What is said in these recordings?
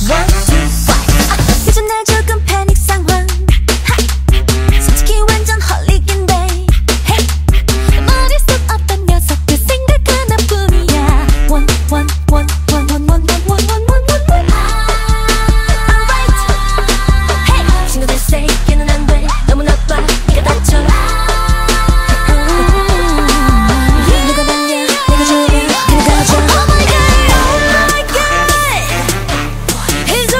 One, two, five. 요즘 날 조금 패닉 상황. 솔직히 완전 홀릭인데. 머릿속 없던 녀석들 생각 하나뿐이야. One, one, one, one, one, one, one, one, one, one, one. Alright. Hey, 친구들 say 걔는 안 돼. 너무 나빠. 네가 다쳐. 누가 봤냐? 내가 좋아. 내가 가져. Oh my god. Oh my god. He's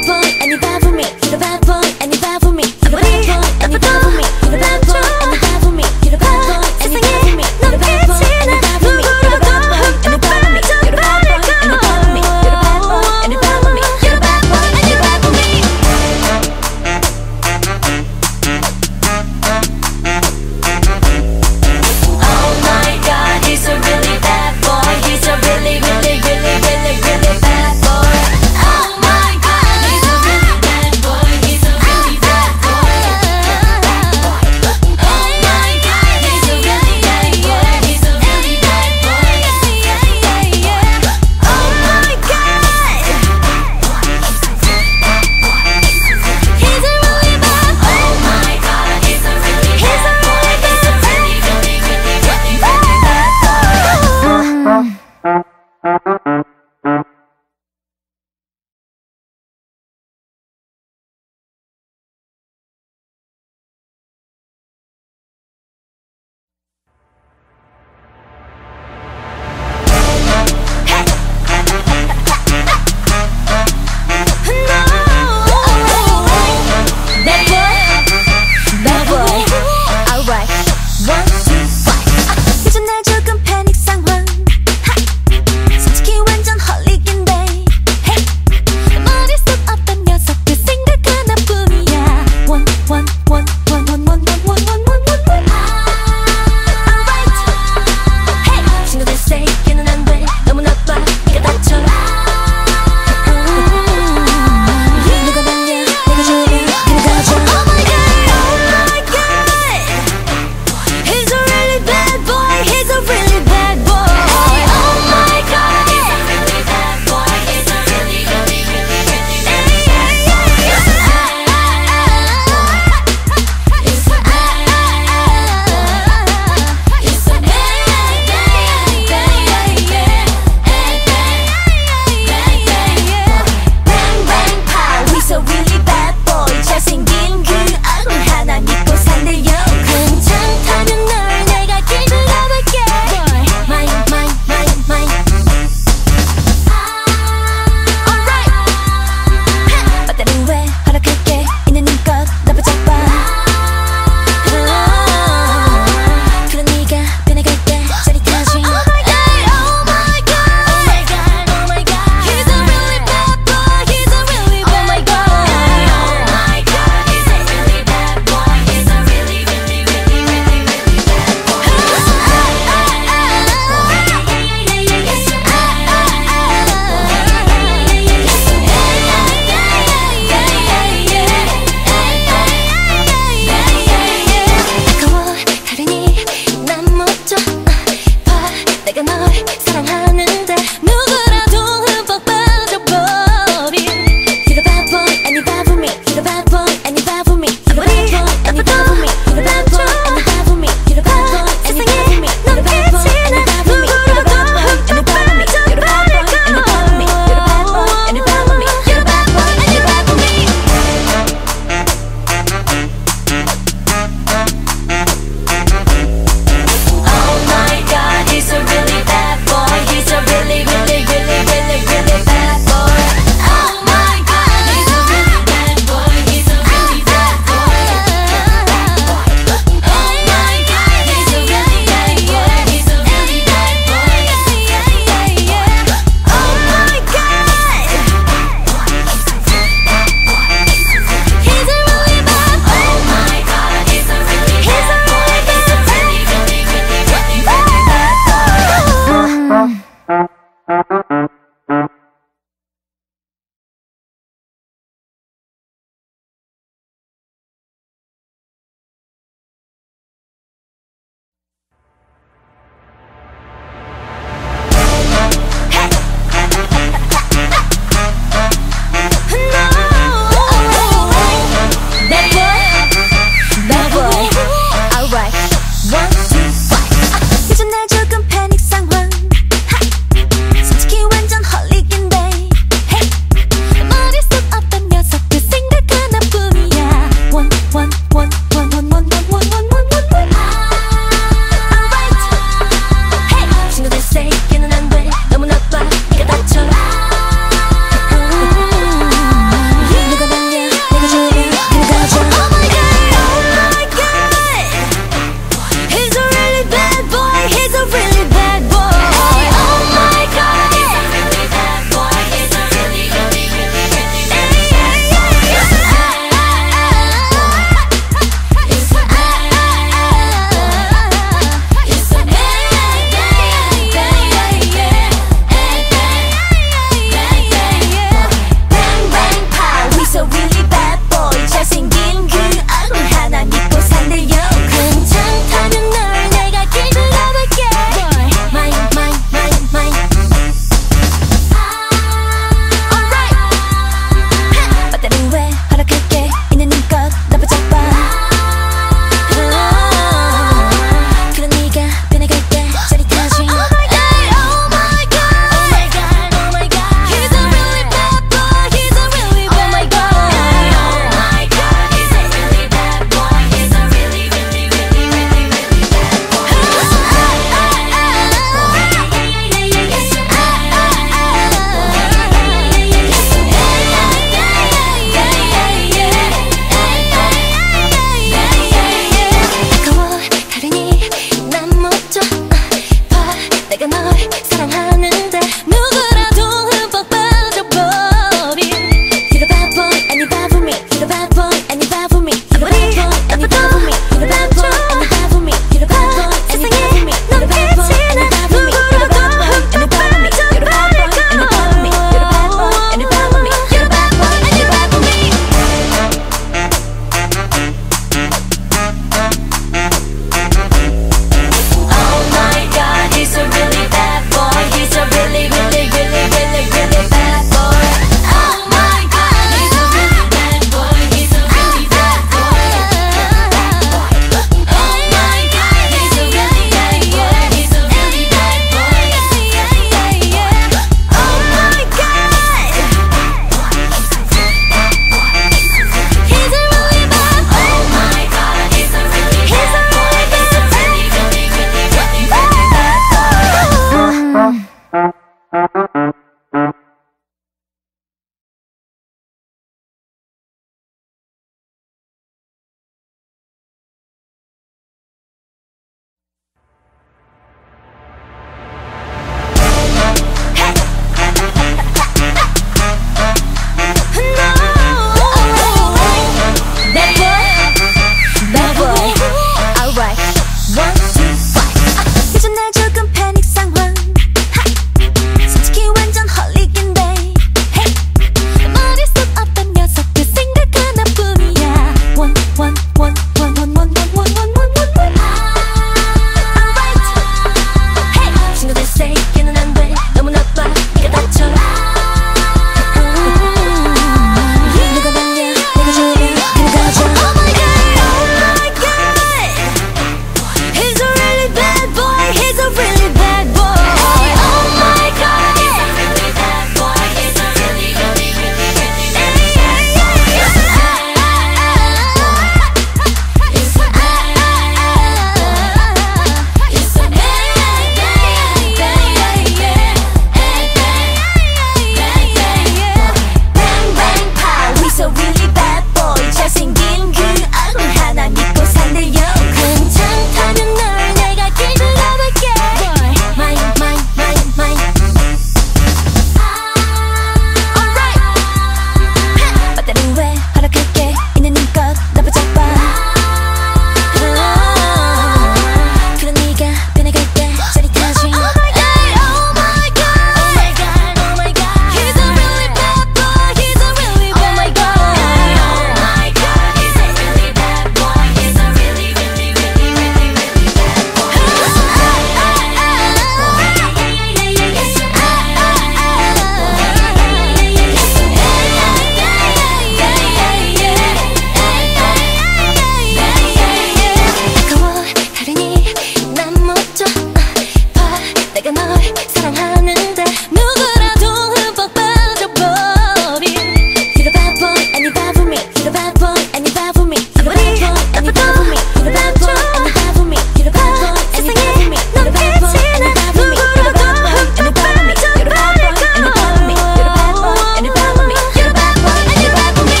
내가 널 사랑하는데 누구라도 흠뻑 빠져버린 You're a bad boy and you bad for me. You're a bad boy and you bad for me. You're a bad boy and you bad for me. You're a bad boy and you bad for me. You're a bad boy and you bad for me. You're a bad boy and you bad for me. You're a bad boy and you bad for me. You're a bad boy and you bad for me. You're a bad boy and you bad for me. You're a bad boy and you bad for me.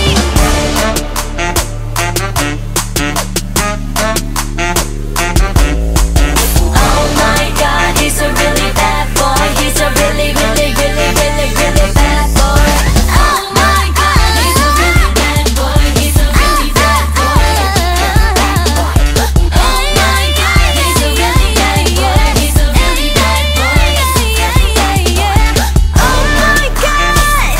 Oh my God, he's a really bad boy. He's a really, really, really, really, really bad boy. Oh my God, he's a really bad boy. He's a really bad boy. Oh my God, he's a really bad boy. He's a really bad boy. Oh my God,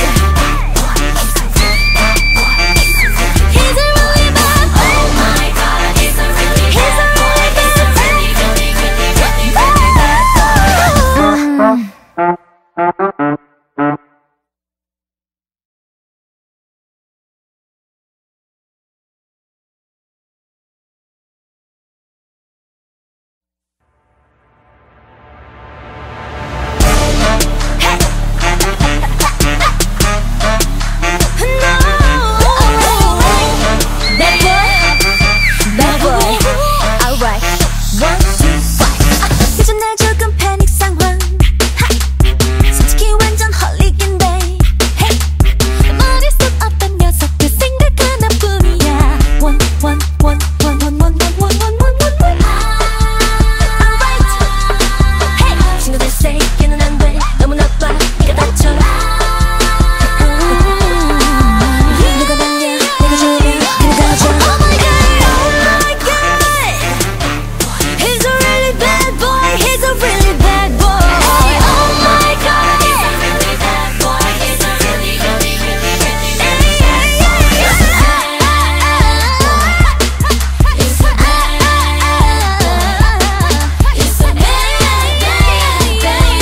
he's a really bad boy. Oh my God, he's a really bad boy. He's a really, really, really, really, really bad boy. Bad boy, alright. 1, 2, 5. 요즘 날 조금 패닉 상황. 솔직히 완전 홀릭인데. 머릿속 없던 녀석 그 생각 하나뿐이야. 1, 1, 1, 1, 1, 1, 1, 1, 1, 1, 1, 1. Alright. Hey, 친구들 say 걔는 안 돼. 너무 나빠. 네가 다쳐. 누가 봤냐? 내가 좋으면 그냥 가져. Oh my God, oh my God. He's a really bad boy. He's a really bad boy. Oh my God, he's a really bad boy. He's a really, really, really, really, really bad boy. He's a bad boy. He's a bad boy. He's a bad, bad,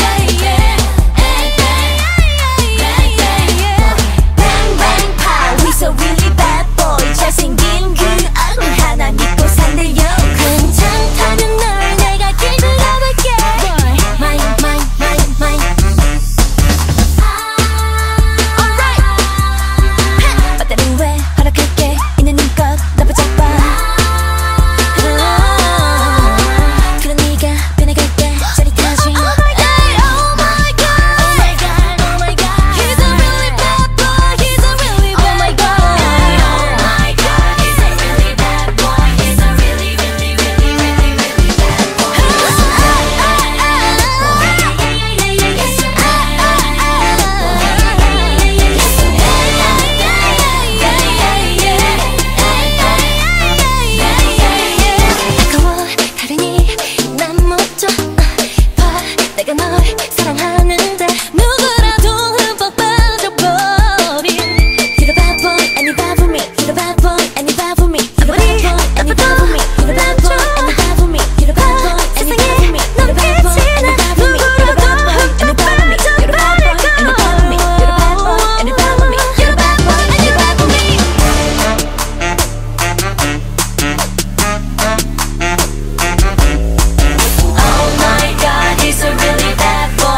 bang bang pow. He's a really bad boy. 잘생긴 그 얼굴 하나 믿고 산대요. 괜찮다면 널 내가 길들여 볼게. Mine, mine, mine, mine. Alright. 배터리 왜 허락할게. 있는 힘껏 나 붙잡아. 그런 네가 변해갈게. 짜릿하지. Oh my God, oh my God, oh my God, oh my God. He's a really bad boy. He's a really bad boy. Oh my God, he's a really bad boy. He's a really, really, really, really, really bad boy. He's a bad boy. He's a bad 아까워 다르니 난 못 줘. 봐 내가 널 사랑하는데 누구라도 흠뻑 빠져버린 You're a bad boy and you bad for me. You're a bad boy and you bad for me. You're a bad boy and you bad for me. You're a bad boy and you bad for me. You're a bad boy and you bad for me. You're a bad boy and you bad for me. You're a bad boy and you bad for me. You're a bad boy and you bad for me. You're a bad boy and you bad for me. You're a bad boy and you bad for me. Oh my God, he's a really bad boy.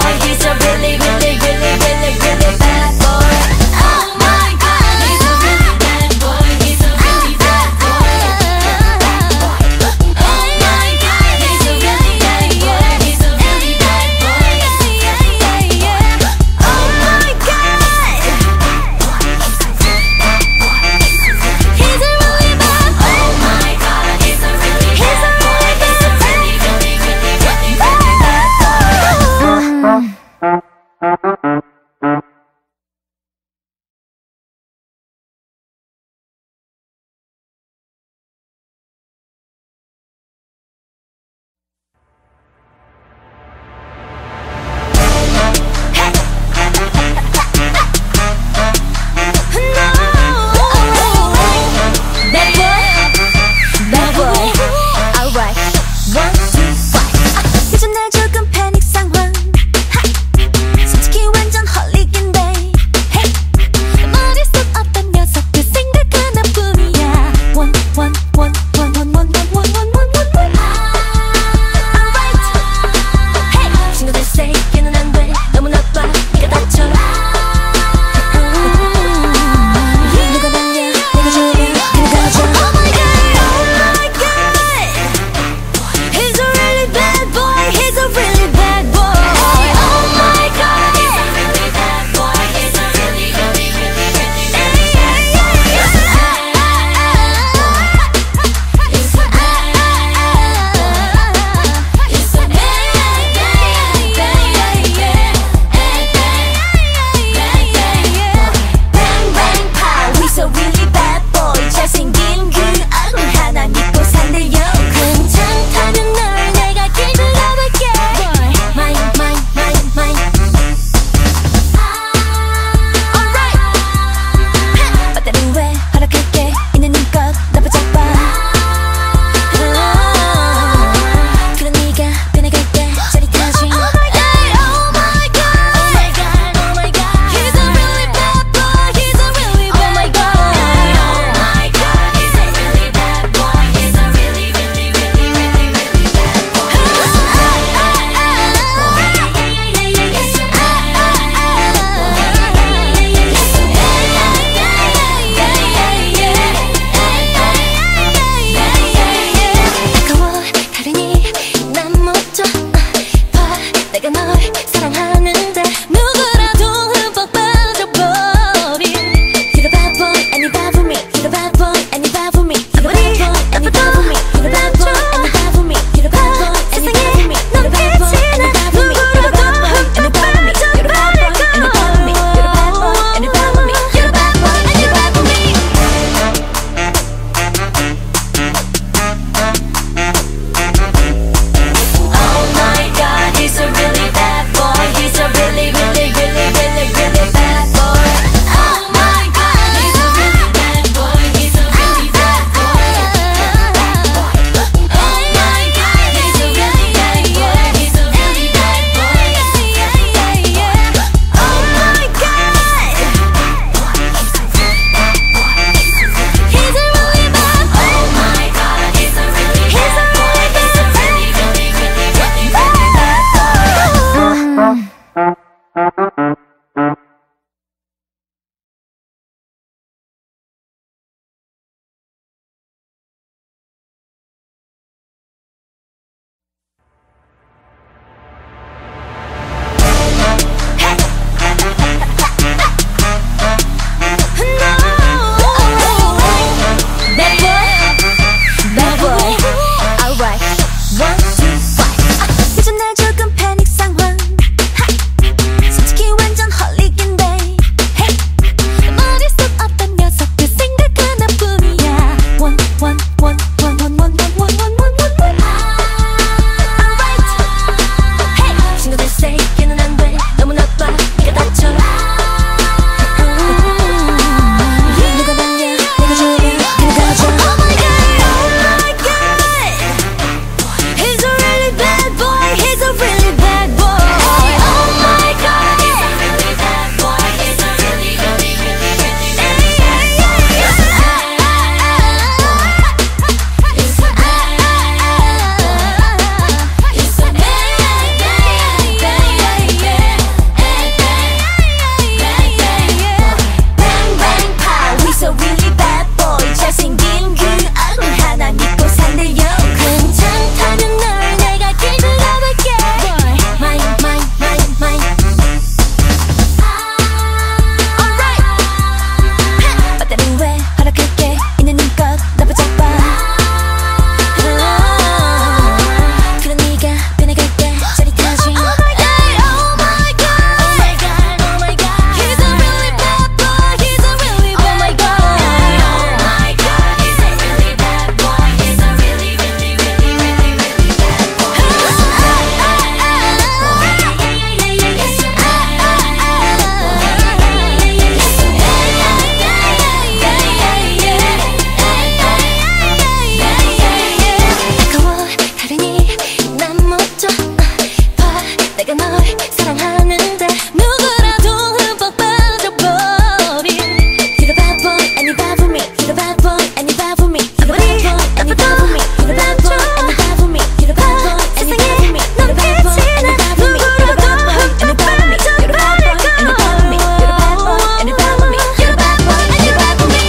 내가 널 사랑하는데 누구라도 흠뻑 빠져버린 You're a bad boy and you bad for me. You're a bad boy and you bad for me. You're a bad boy and you bad for me. You're a bad boy and you bad for me. You're a bad boy and you bad for me. You're a bad boy and you bad for me. You're a bad boy and you bad for me. You're a bad boy and you bad for me. You're a bad boy and you bad for me. You're a bad boy and you bad for me.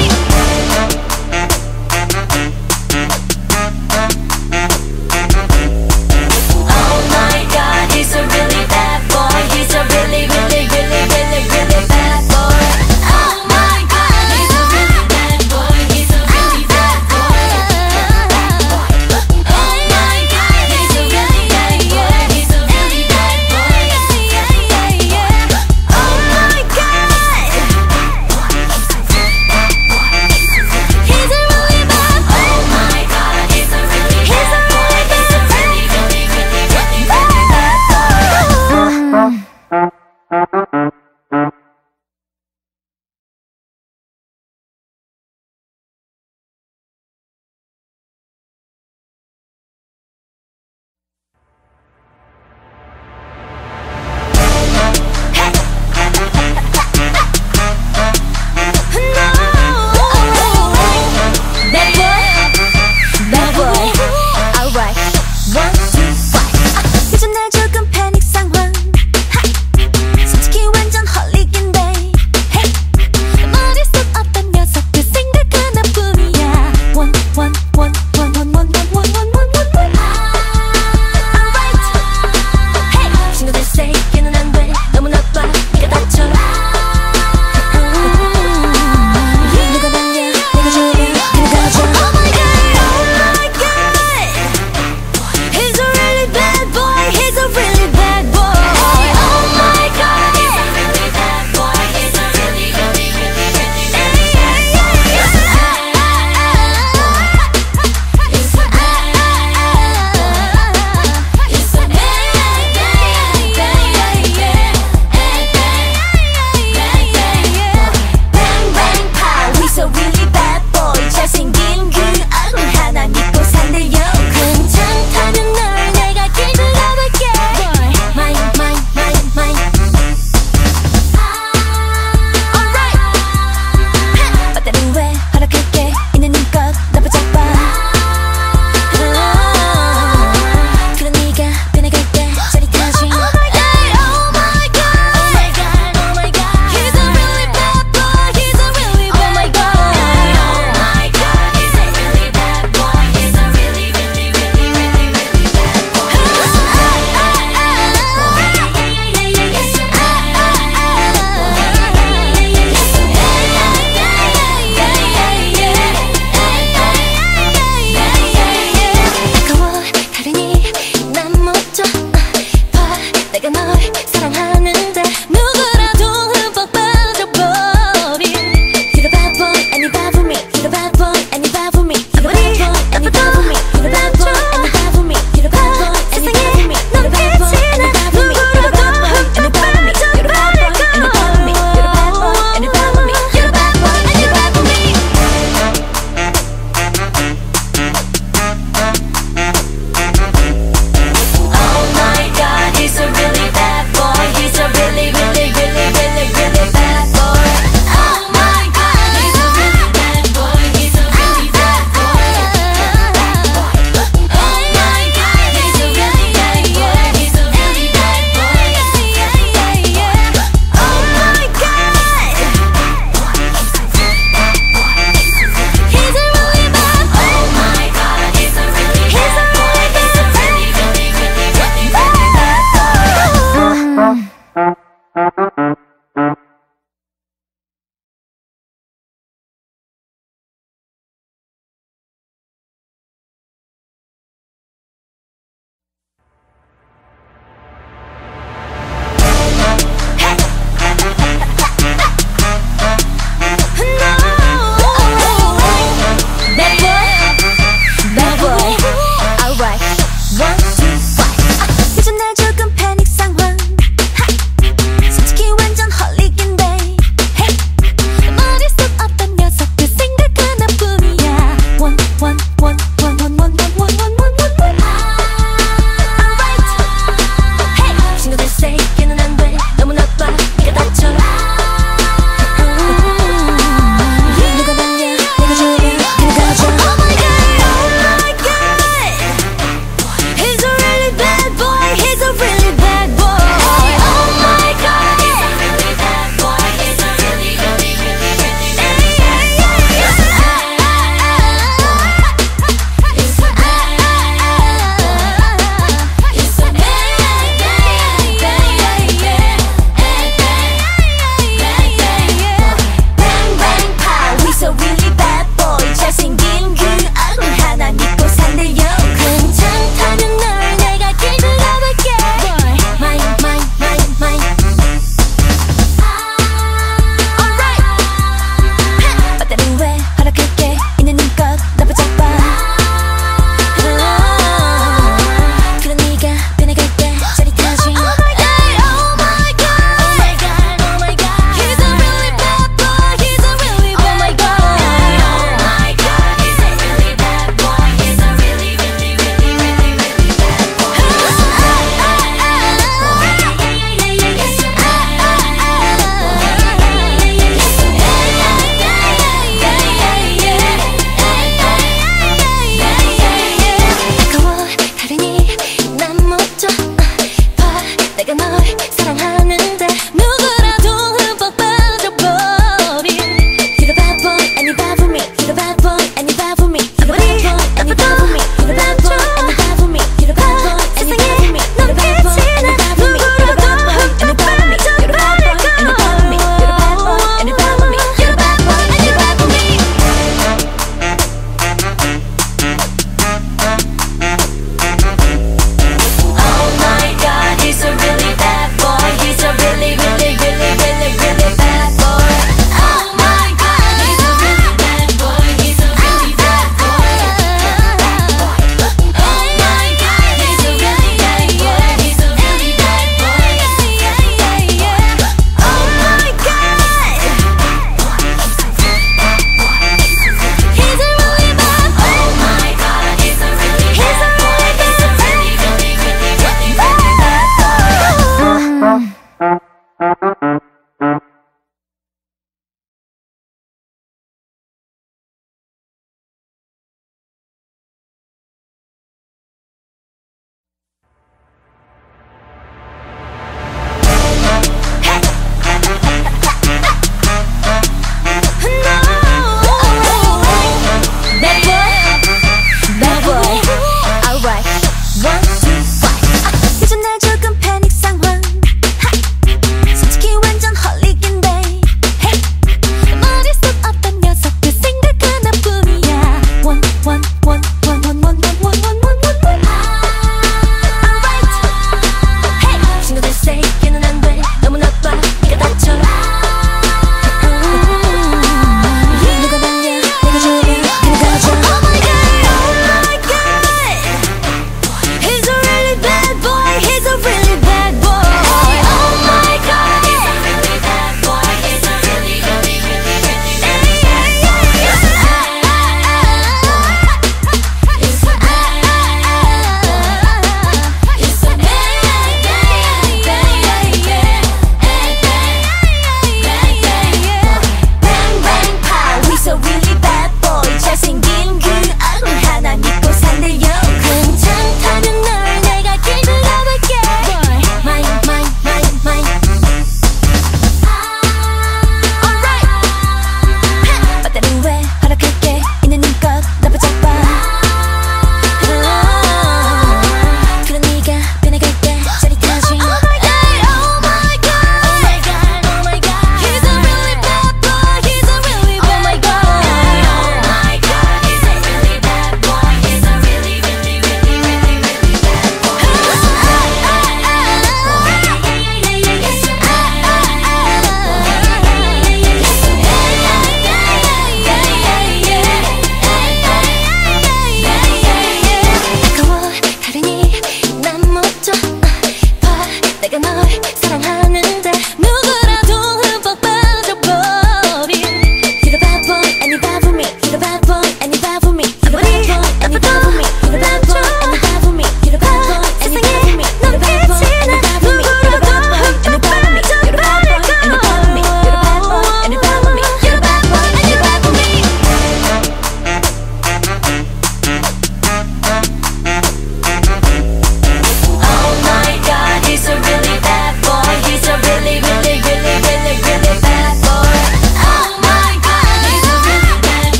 Oh my God, he's a really bad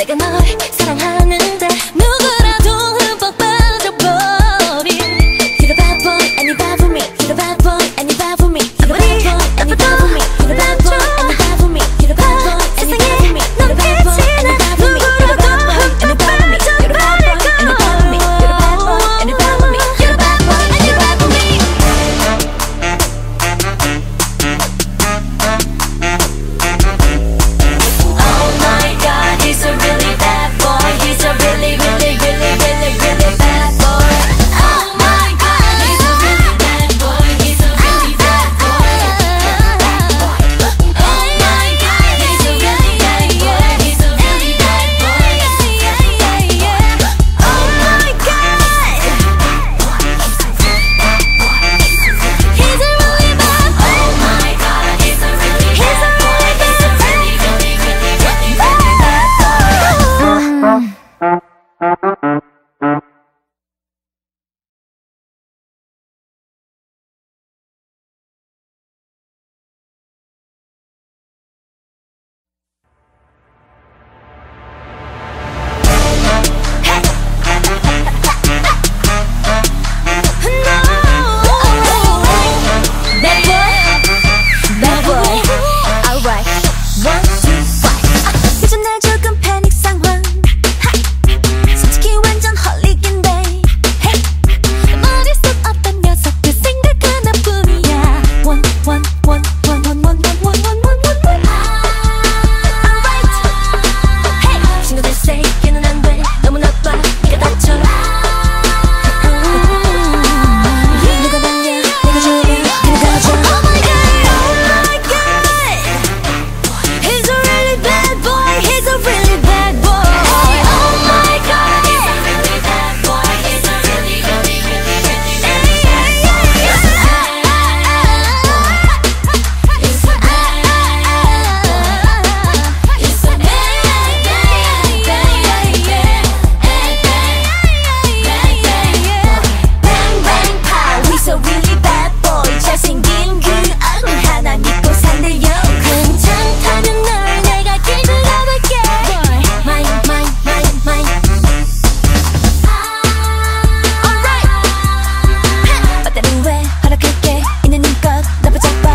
내가 널 사랑하는데 누구라도 흠뻑 빠져버린 You're a bad boy and you bad for me. You're a bad boy and you bad for me. You're a bad boy and you bad for me. You're a bad boy and you bad for me. You're a bad boy and you bad for me. You're a bad boy and you bad for me. You're a bad boy and you bad for me. You're a bad boy and you bad for me. You're a bad boy and you bad for me. You're a bad boy and you bad for me. Oh my God, he's a really bad boy. He's a really, really, really, really, really bad boy. Oh my God, he's a really bad boy. He's a really bad boy. Oh my God, he's a really bad boy. He's a really bad boy. Oh my God, he's a really bad boy. Oh my God, he's a really bad boy. He's a really, really, really, really, really bad boy. Bad boy, alright. 1, 2, 5. 요즘 날 조금 패닉 상황. 솔직히 완전 홀릭인데. 머릿속 없던 녀석들 생각 하나뿐이야. 1, 1, 1, 1, 1, 1, 1, 1, 1, 1, 1, 1. Alright. Hey, 친구들 say 걔는 안 돼. 너무 나빠. 네가 다쳐. 누가 봤냐? 내가 좋아. 내가 가져. Oh my God, oh my God. He's a really bad boy. He's a really bad boy. Oh my God, he's a really bad boy. He's a really, really, really, really, really bad boy. He's a bad boy. He's a bad boy. He's a bad, bang bang pow. He's a really bad boy. 잘생긴 그 얼굴 하나 믿고 산대요. 괜찮다면 널 내가 길 들어볼게. Mine, mine, mine, mine. Alright. 배터리 왜 허락할게. 있는 힘껏 나 붙잡아.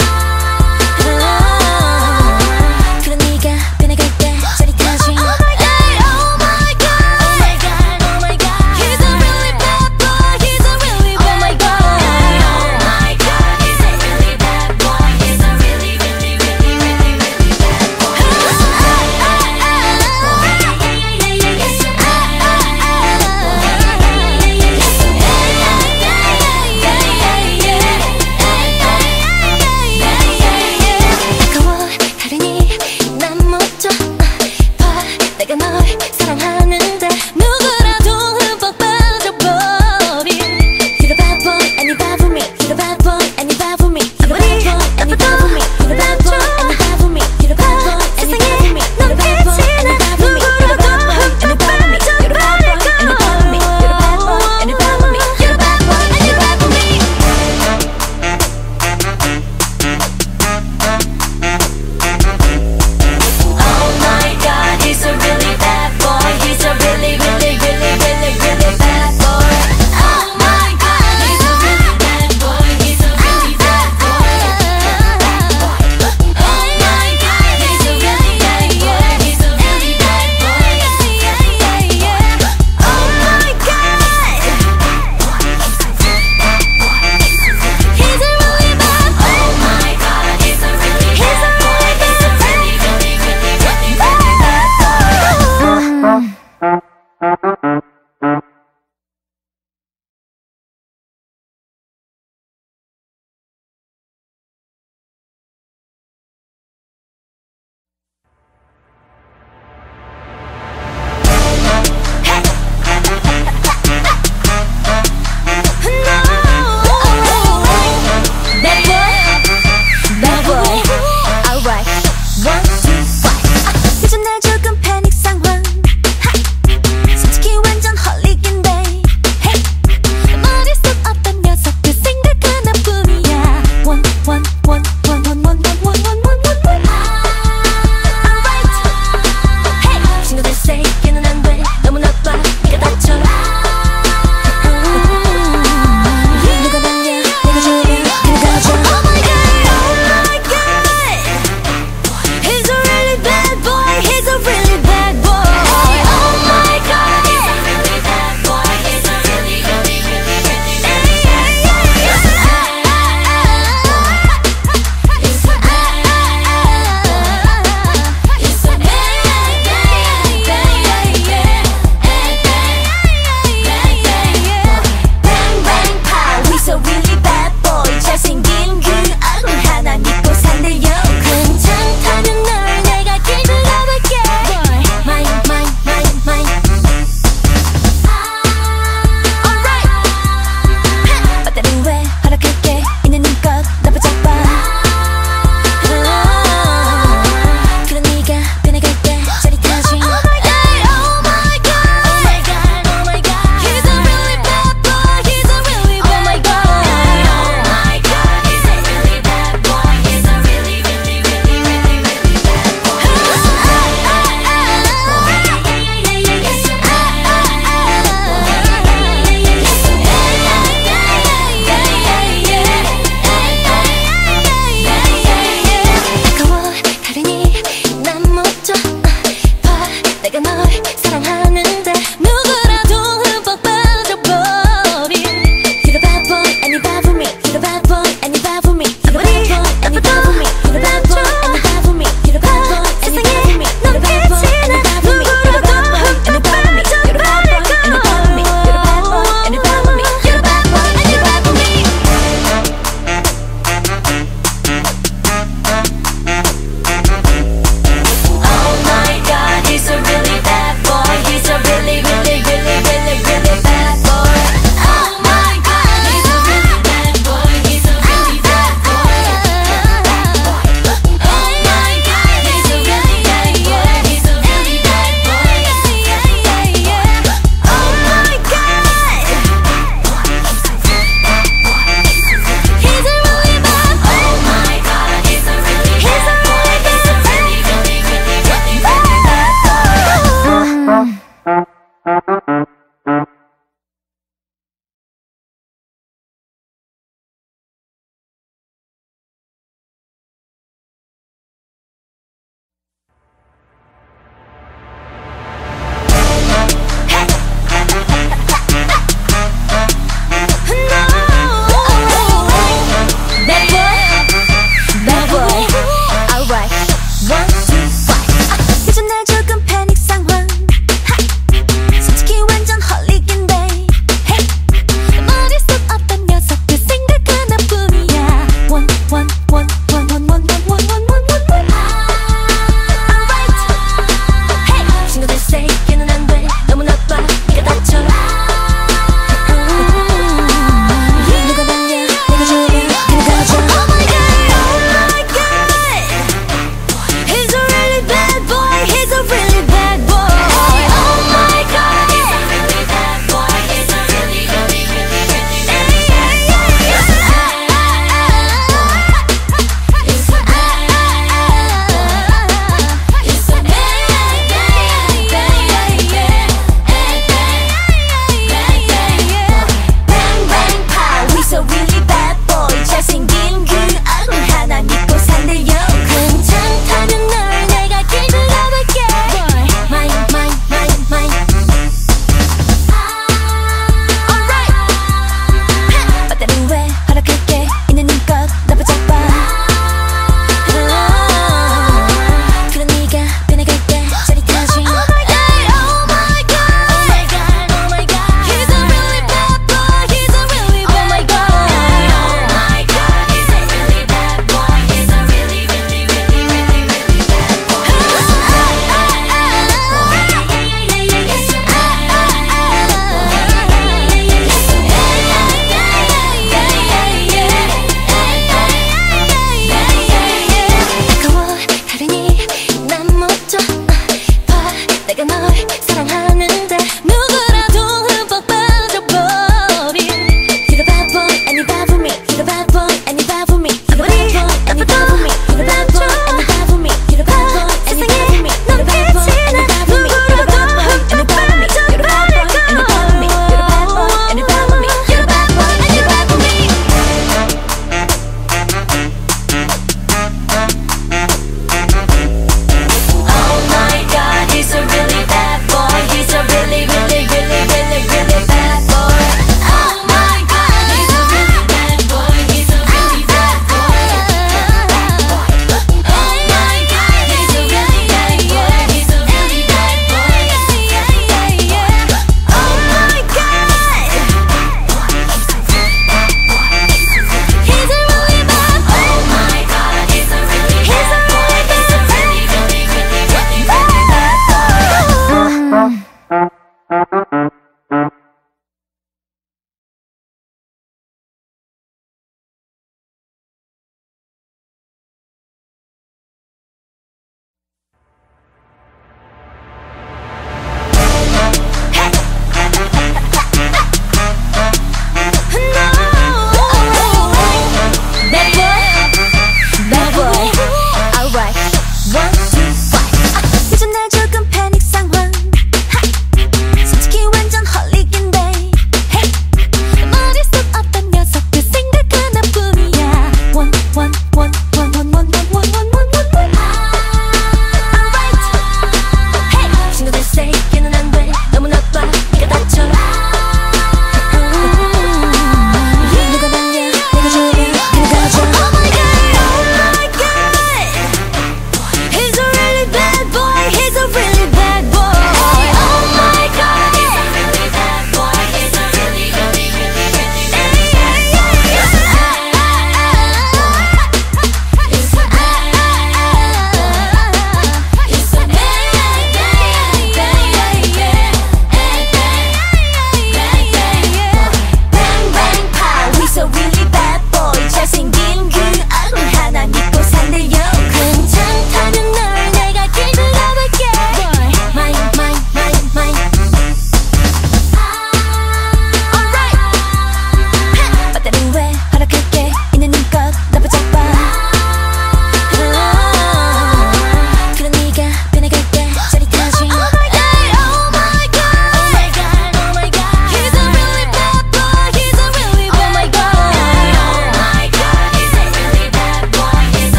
그런 네가 변해갈 때 짜릿하지. Oh my God, oh my God, oh my God, oh my God. He's a really bad boy. He's a really bad boy. Oh my God, he's a really bad boy. He's a really, really, really, really, really bad boy. He's a bad boy. He's a 아까워 다르니 난 못져 봐. 내가 널 사랑하는데 누구라도 흠뻑 빠져버린 You're a bad boy and you bad for me. You're a bad boy and you bad for me. You're a bad boy and you bad for me. You're a bad boy and you bad for me. You're a bad boy and you bad for me. You're a bad boy and you bad for me. You're a bad boy and you bad for me. You're a bad boy and you bad for me. You're a bad boy and you bad for me. You're a bad boy and you bad for me. Oh my God, he's a really bad boy. He's a really, really, really, really, really bad boy. Oh my God, he's a really bad boy. He's a really bad boy. Oh my God, he's a really bad boy. He's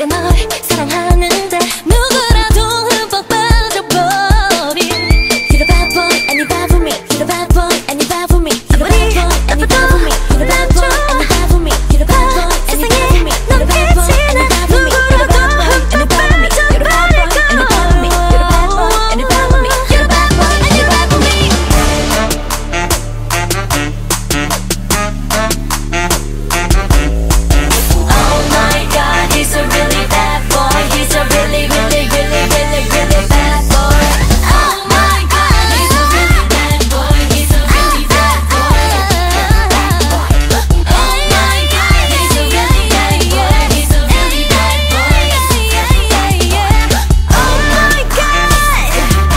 내가 널 사랑하는데 누구라도 흠뻑 빠져버린 You're a bad boy and you bad for me. You're a bad boy and you bad for me. You're a bad boy and you bad for me. You're a bad boy and you bad for me. You're a bad boy and you bad for me. You're a bad boy and you bad for me. You're a bad boy and you bad for me. You're a bad boy and you bad for me. You're a bad boy and you bad for me. You're a bad boy and you bad for me. Oh my God, he's a really bad boy. He's a really, really, really, really, really bad boy. Oh my God, he's a really bad boy. He's a really bad boy. Oh my God, he's a really bad boy. He's a really bad boy. Oh my God,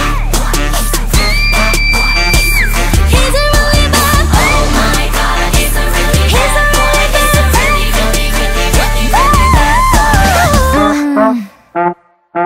he's a really bad boy. Oh my God, he's a really bad boy. He's a really, really, really, really, really bad boy.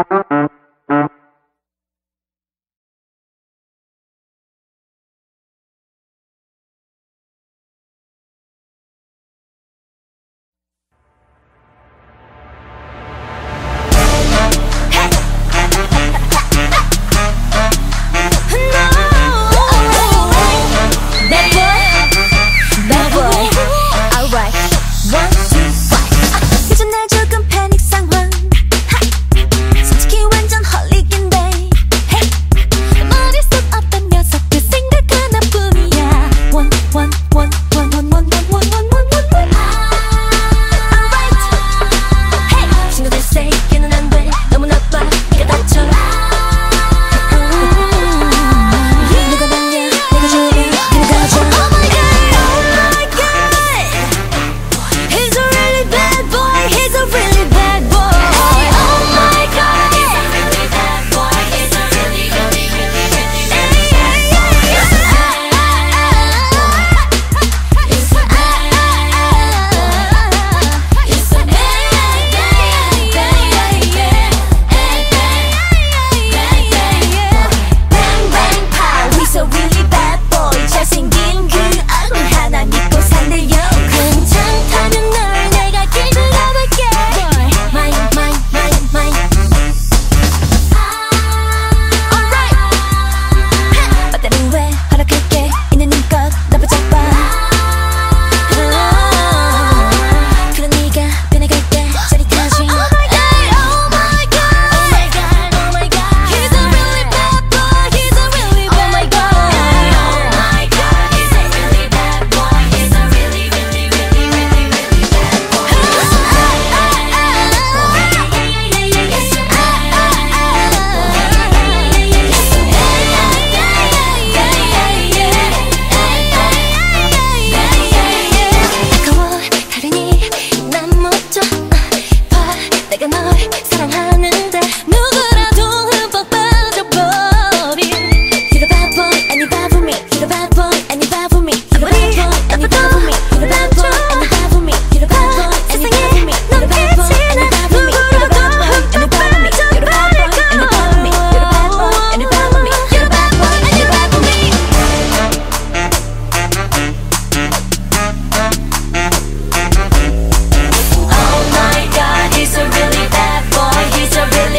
Bad boy, alright. 1, 2, 5. 요즘 날 조금 패닉 상황. 솔직히 완전 홀릭인데. 머릿속 없던 녀석들 생각 하나뿐이야. One. Alright. Hey, 친구들 say 걔는 안 돼. 너무 나빠. 네가 다쳐. 누가 말려? 내가 좋으면 그래 가져. Oh my God. He's a really bad boy. He's a really bad boy. Oh my God. He's a really bad boy. He's a really, really, really, really, really bad boy. He's a bad boy. He's a bang bang pow. He's a really bad boy. 잘생긴 그 얼굴 하나 믿고 산대요. 괜찮다면 널 내가 길 들어볼게. Mine. Alright. 어때는 왜 허락할게. 있는 힘껏 나 붙잡아. 그런 네가 변해갈 때 짜릿하지. Oh my God. He's a really bad boy. He's a really bad boy. Oh my God. He's a really bad boy. He's a really, really, really, really, really bad boy. He's a bad boy. He's a 아까워 다르니 난 못져. 봐 내가 널 사랑하는데 누구라도 흠뻑 빠져버린 You're a bad boy and you bad for me. You're a bad boy and you bad for me. You're a bad boy and you bad for me. You're a bad boy and you bad for me. You're a bad boy and you bad for me. You're a bad boy and you bad for me. You're a bad boy and you bad for me. You're a bad boy and you bad for me. You're a bad boy and you bad for me. You're a bad boy and you bad for me. Oh my God, he's a really bad boy. He's a really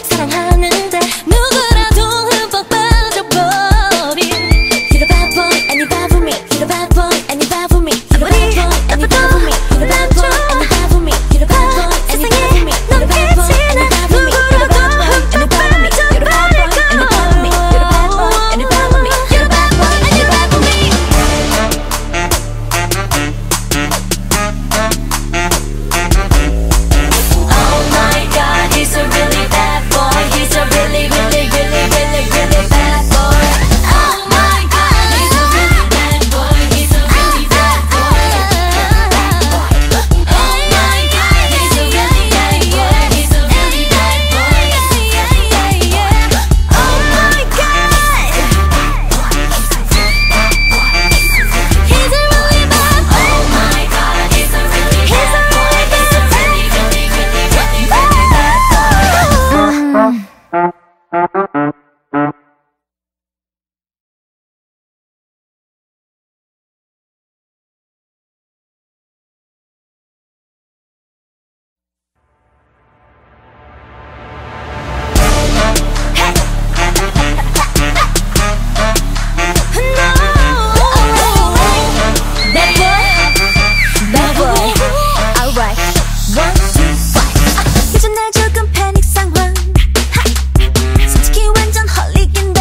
사랑하는데 누구라도 흠뻑 빠져버린 You're a bad boy and you bad for me. You're a bad boy and you bad for me. You're a bad boy and you bad for me. You're a bad boy and you bad for me. You're a bad boy and you bad for me. You're a bad boy and you bad for me. You're a bad boy and you bad for me. You're a bad boy and you bad for me. You're a bad boy and you bad for me. You're a bad boy and you bad for me. Oh my God, he's a really bad boy. He's a really, really, really, really, really bad boy. Oh my God, he's a really bad boy. He's a really bad boy. Oh my God, he's a really bad boy. He's a really bad boy. Oh my God, he's a really bad boy. Oh my God, he's a really bad boy. He's a really, really, really, really, really bad boy. Bad boy, alright. 1, 2, 5. 요즘 날 조금 패닉 상황. 솔직히 완전 홀릭인데.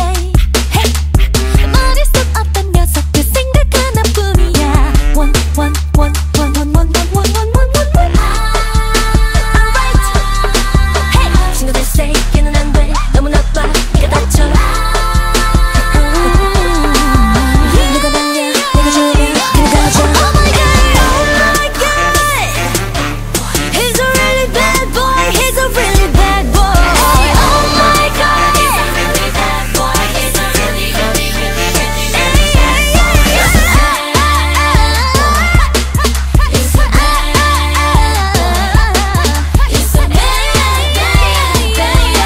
머릿속 없던 녀석 그 생각 하나뿐이야. 1, 1, 1, 1, 1, 1, 1, 1, 1, 1, 1, 1. Alright. Hey, 친구들 say 걔는 안 돼. 너무 나빠. 네가 다쳐. 누가 봤냐? 내가 좋아. 내가 가져. Oh my God, oh my God. He's a really bad boy. He's a really bad boy. Oh my God, he's a really bad boy. He's a really, really, really, really, really bad boy. He's a bad boy. He's a bad boy. He's a bad, bad,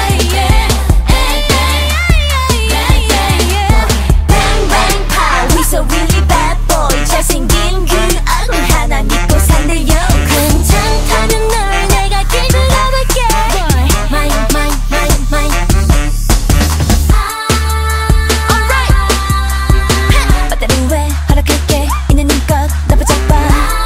bang bang pow. He's a really bad boy. 잘생긴 그 얼굴 하나 믿고 산대요. 괜찮다면 널 내가 길들여 볼게. Mine, mine, mine, mine. Alright. 배터리 왜 허락할게. 있는 힘껏 나 붙잡아.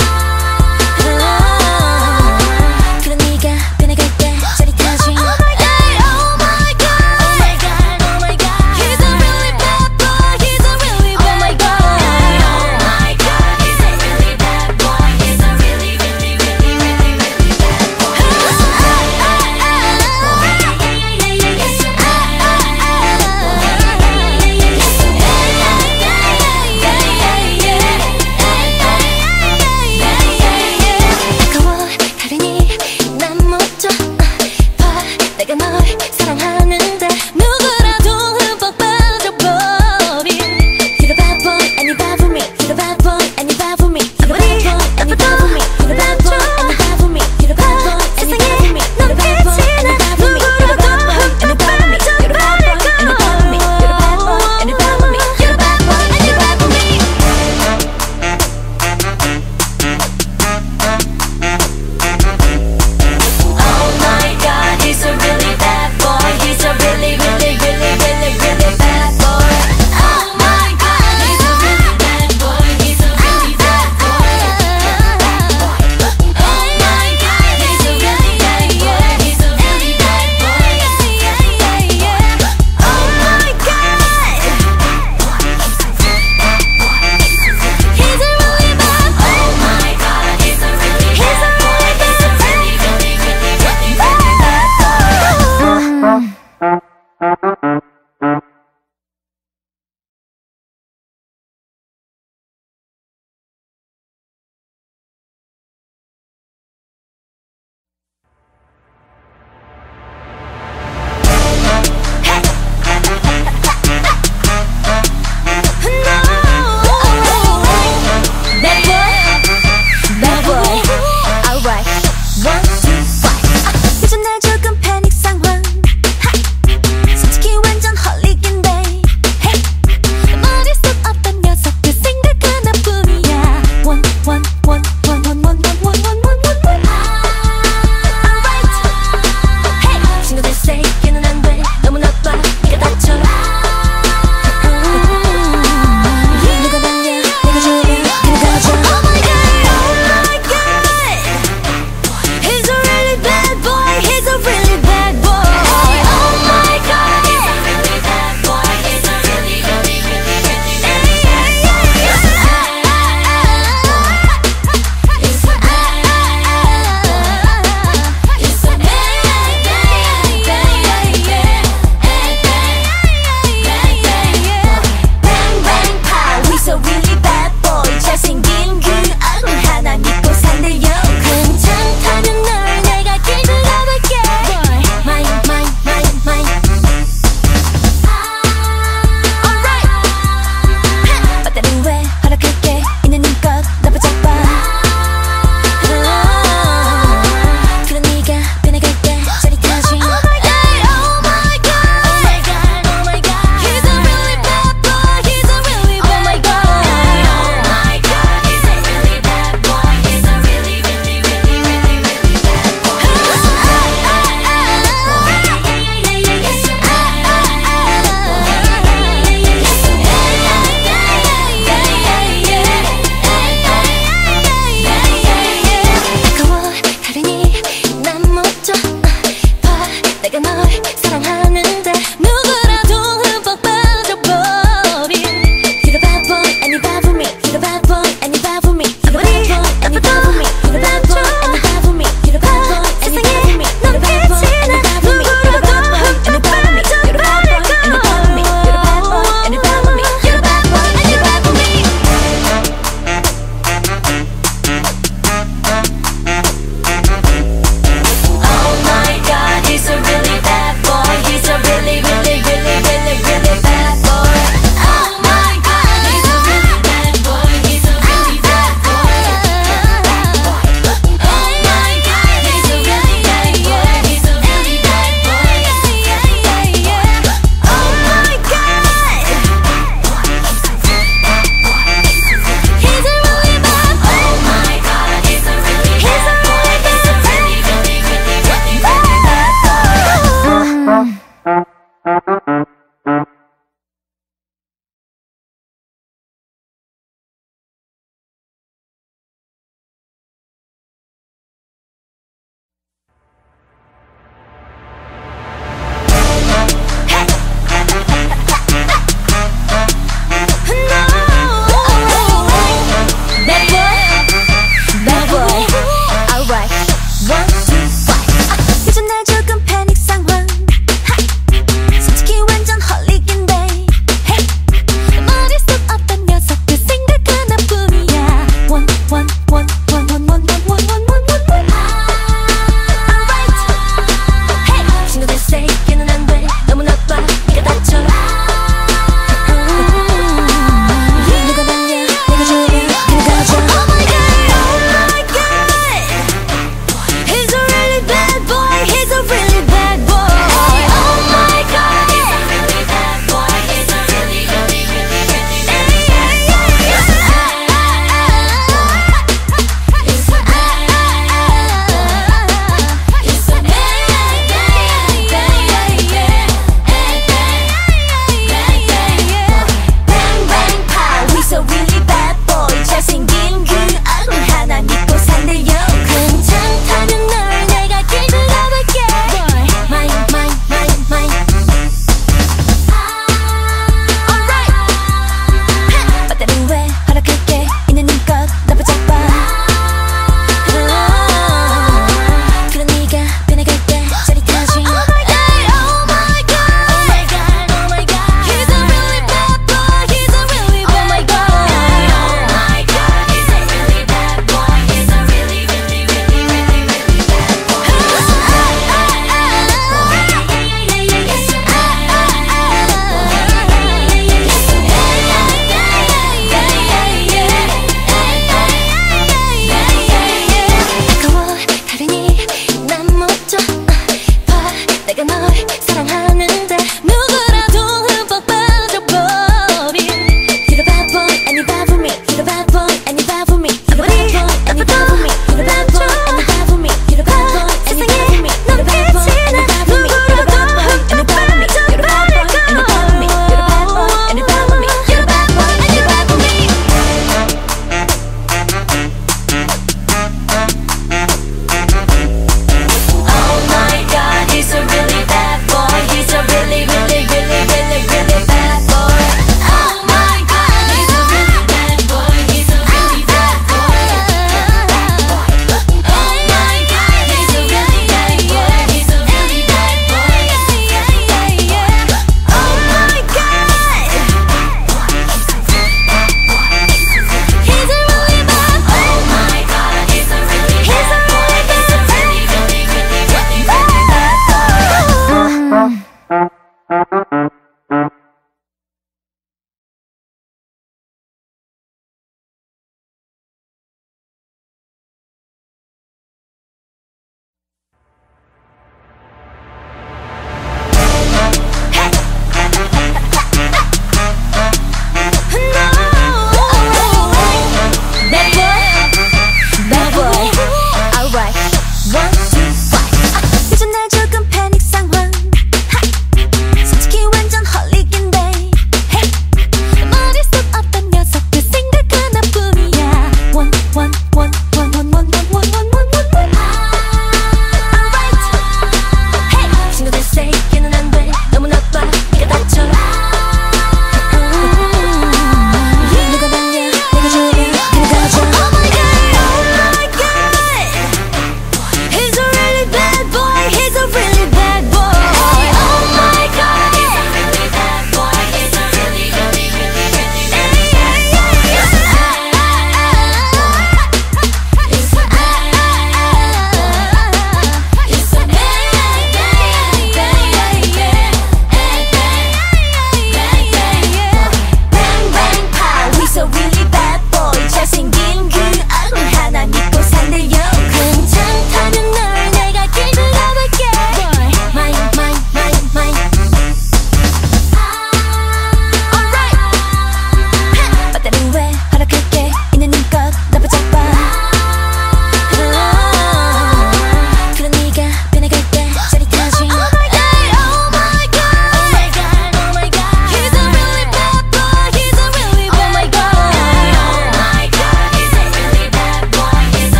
그런 네가 변해갈게. 짜릿하지. Oh my God, oh my God, oh my God, oh my God. He's a really bad boy. He's a really bad boy. Oh my God, he's a really bad boy. He's a really, really, really, really, really bad boy. He's a bad boy. He's a bad 아까워 다르니 난 못 줘. 봐 내가 널 사랑하는데 누구라도 흠뻑 빠져버린 You're a bad boy and you bad for me. You're a bad boy and you bad for me. You're a bad boy and you bad for me. You're a bad boy and you bad for me. You're a bad boy and you bad for me. You're a bad boy and you bad for me. You're a bad boy and you bad for me. You're a bad boy and you bad for me. You're a bad boy and you bad for me. You're a bad boy and you bad for me. Oh my God, he's a really bad boy. He's a really 사랑하는데 누구라도 흠뻑 빠져버린 You're a bad boy and you bad for me. You're a bad boy and you bad for me. You're a bad boy and you bad for me. You're a bad boy and you bad for me. You're a bad boy and you bad for me. You're a bad boy and you bad for me. You're a bad boy and you bad for me. You're a bad boy and you bad for me. You're a bad boy and you bad for me. You're a bad boy and you bad for me. Oh my God, he's a really bad boy. He's a really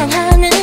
사랑하는